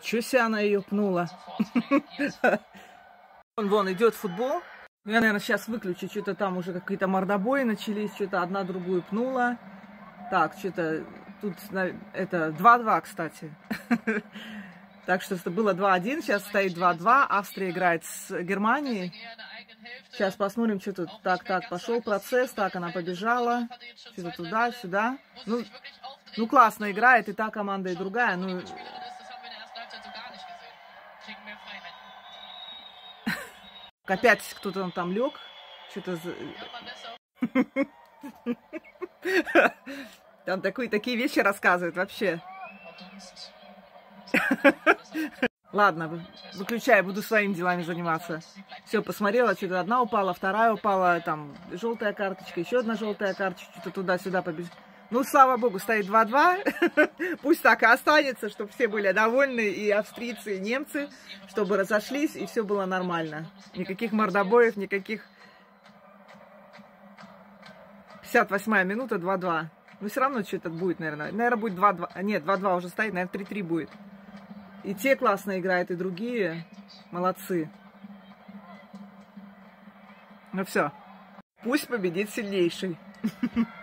Ничего себе она ее пнула. Вон идет футбол. Я, наверное, сейчас выключу. Что-то там уже какие-то мордобои начались. Что-то одна другую пнула. Так, что-то тут это 2-2, кстати. Так что было 2-1. Сейчас стоит 2-2. Австрия играет с Германией. Сейчас посмотрим, что тут. Так, пошел процесс. Так, она побежала. Что-то туда, сюда. Ну, классно играет. И та команда, и другая. Ну... Опять кто-то там лег. Что-то... Там такие вещи рассказывают вообще. Ладно, выключай, буду своими делами заниматься. Все, посмотрела, что-то одна упала, вторая упала, там желтая карточка, еще одна желтая карточка, что-то туда-сюда побежала. Ну, слава богу, стоит 2-2. Пусть так и останется, чтобы все были довольны, и австрийцы, и немцы, чтобы разошлись, и все было нормально. Никаких мордобоев, никаких... 58-я минута, 2-2. Но все равно что-то будет, наверное. Наверное, будет 2-2. Нет, 2-2 уже стоит, наверное, 3-3 будет. И те классно играют, и другие. Молодцы. Ну все. Пусть победит сильнейший.